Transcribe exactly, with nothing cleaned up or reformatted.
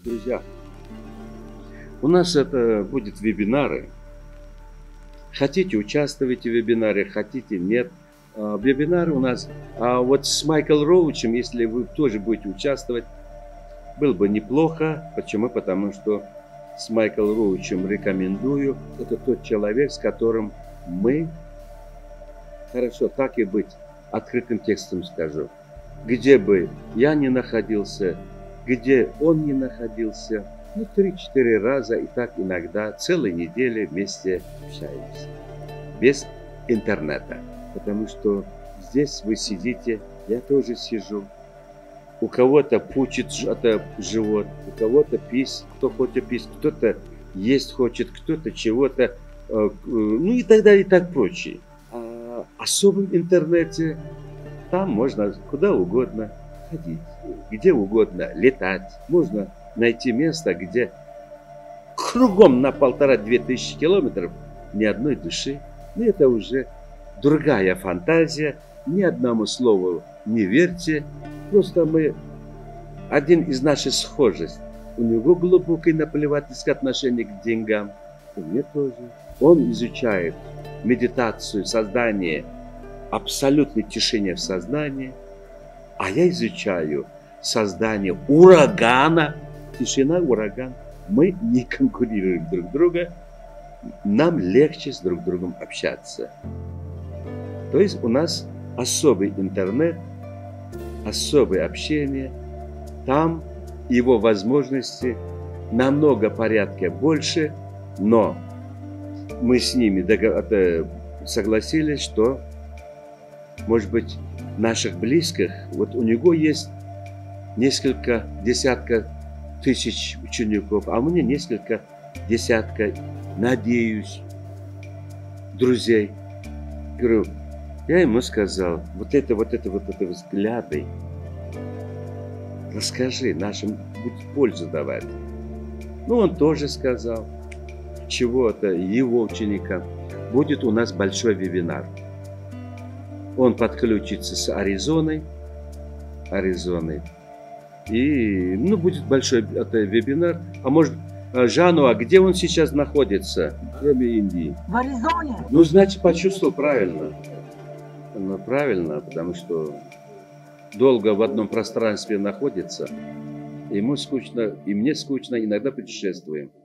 Друзья, у нас это будет вебинары. Хотите, участвуйте в вебинаре, хотите, нет. А, вебинары у нас. А вот с Майклом Роучем, если вы тоже будете участвовать, было бы неплохо. Почему? Потому что с Майклом Роучем рекомендую. Это тот человек, с которым мы, хорошо, так и быть, открытым текстом скажу. Где бы я ни находился, где он не находился, ну, три-четыре раза и так иногда, целые недели вместе общаемся. Без интернета. Потому что здесь вы сидите, я тоже сижу. У кого-то пучит это живот, у кого-то пись, кто хочет пись, кто-то есть хочет, кто-то чего-то, ну и так далее, и так прочее. А в особом интернете там можно куда угодно ходить, где угодно летать. Можно найти место, где кругом на полтора-две тысячи километров ни одной души. Но это уже другая фантазия. Ни одному слову не верьте. Просто мы, один из наших схожестей. У него глубокое наплевательское отношение к деньгам. И мне тоже. Он изучает медитацию, создание абсолютной тишины в сознании. А я изучаю создание урагана. Тишина, ураган. Мы не конкурируем друг друга. Нам легче с друг другом общаться. То есть у нас особый интернет, особое общение. Там его возможности намного порядка больше, но мы с ними согласились, что, может быть, наших близких, вот у него есть несколько десятков тысяч учеников, а у меня несколько десятков, надеюсь, друзей. Говорю, я ему сказал, вот это, вот это, вот это взгляды, расскажи нашим, будь пользу давать. Ну, он тоже сказал, чего-то его ученикам. Будет у нас большой вебинар. Он подключится с Аризоной, Аризоной. И, ну, будет большой это, вебинар. А может, Жану, а где он сейчас находится, кроме Индии? В Аризоне. Ну, значит, почувствовал правильно. Ну, правильно, потому что долго в одном пространстве находится. Ему скучно, и мне скучно, иногда путешествуем.